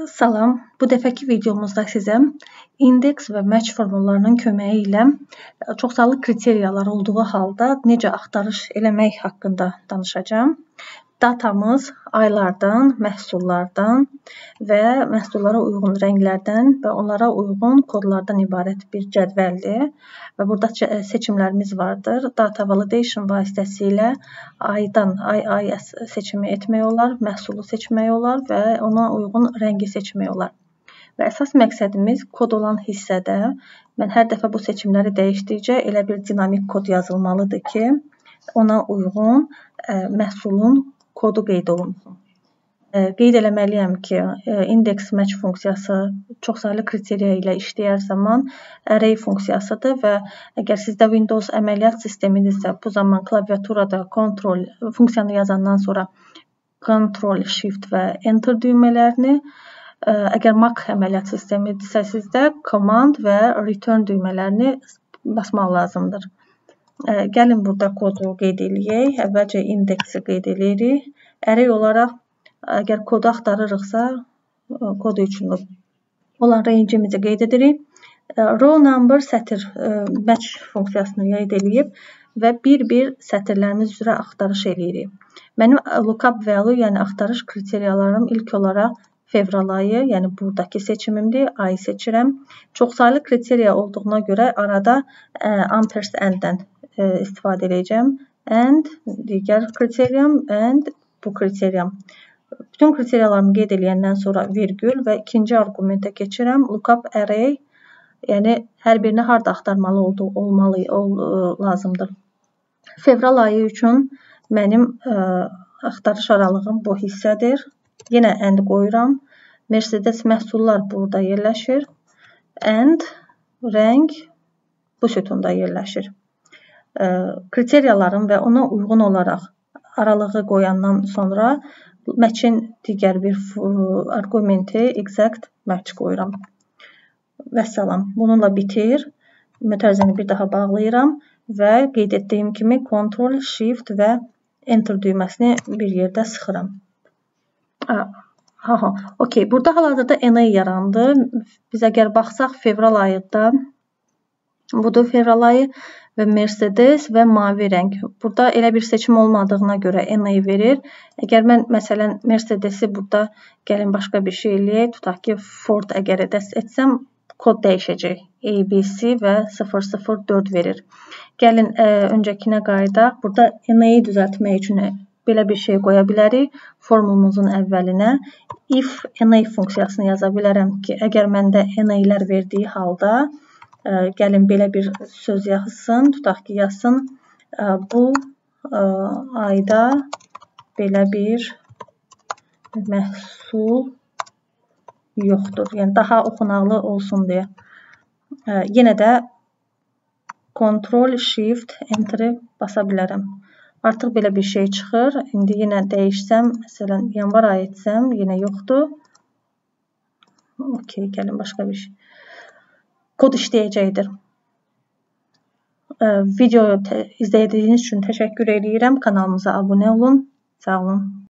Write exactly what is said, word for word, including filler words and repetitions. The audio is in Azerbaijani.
Salam, bu dəfəki videomuzda sizə indeks və match formullarının köməyi ilə çoxsaylı kriteriyalar olduğu halda necə axtarış eləmək haqqında danışacağım. Datamız aylardan, məhsullardan və məhsullara uyğun rənglərdən və onlara uyğun kodlardan ibarət bir cədvəldir. Və burada seçimlərimiz vardır. Data validation vasitəsilə aydan ay ay seçimi etmək olar, məhsulu seçmək olar və ona uyğun rəngi seçmək olar. Və əsas məqsədimiz kod olan hissədə mən hər dəfə bu seçimləri dəyişdikcə elə bir dinamik kod yazılmalıdır ki, ona uyğun ə, məhsulun kodu qeyd olunsun. Qeyd eləməliyəm ki, index match funksiyası çoxsaylı kriteriya ilə işləyər zaman array funksiyasıdır və əgər sizdə Windows əməliyyat sisteminizdə bu zaman klaviaturada Ctrl funksiyanı yazandan sonra Ctrl, Shift və Enter düymələrini, əgər Mac əməliyyat sistemidirsə sizdə Command və Return düymələrini basmaq lazımdır. Gəlin burada kodu qeyd eləyək. Əvvəlcə indeksi qeyd eləyirik. Array olaraq əgər kodu axtarırıqsa, kodu üçün olan range'imizi qeyd edirik. Row number sətir match funksiyasını qeyd eləyib və bir-bir sətirlərimiz üzrə axtarış eləyirik. Mənim lookup value, yəni axtarış kriteriyalarım ilk olaraq fevral ayı, yəni buradakı seçimimdir. Ayı seçirəm. Çoxsaylı kriteriya olduğuna görə arada ampersanddən istifadə edəcəm. And digər kriteriyam, and bu kriteriyam. Bütün kriteriyalarımı qeyd eləyəndən sonra virgül və ikinci arqumentə keçirəm. Lookup array, yəni hər birini harda axtarmalı olduğu olmalı ol, lazımdır. Fevral ayı üçün mənim ə, axtarış aralığım bu hissədir. Yenə and qoyuram. Mercedes məhsullar burada yerləşir. And rəng bu sütunda yerləşir. Ə, kriteriyalarım və ona uyğun olaraq aralığı qoyandan sonra match'in digər bir arqumenti exact match qoyuram. Vəssalam. Bununla bitir. Mütərizəni bir daha bağlayıram və qeyd etdiyim kimi Ctrl, Shift və Enter düyməsini bir yerdə sıxıram. Aha, okey. Burada hal-hazırda N A yarandı. Biz əgər baxsaq fevral ayında, budur fevral ayı və Mercedes və mavi rəng. Burada elə bir seçim olmadığına görə N A verir. Əgər mən məsələn Mercedes'i burada gəlin başqa bir şey eləyək, tutaq ki Ford əgər etsəm, kod dəyişəcək. A B C və sıfır sıfır dörd verir. Gəlin ə, öncəkinə qayıdaq. Burada N A'yı düzəltmək üçün belə bir şey qoya bilərik. Formulumuzun əvvəlinə if N A funksiyasını yaza bilərəm ki, əgər məndə N A'lər verdiyi halda ə, gəlin belə bir söz yazsın. Tutaq ki yazsın. Ə, bu ə, ayda belə bir məhsul yoxdur. Yəni daha oxunaqlı olsun deyə. Ə, yenə də Ctrl, Shift, Enter basa bilərəm. Artıq belə bir şey çıxır. İndi yenə dəyişsəm, məsələn, yanvar ayı etsəm, yenə yoxdur. Okey, gəlin başqa bir şey. Kod işləyəcəkdir. Videoyu izlədiyiniz üçün təşəkkür edirəm. Kanalımıza abunə olun. Sağ olun.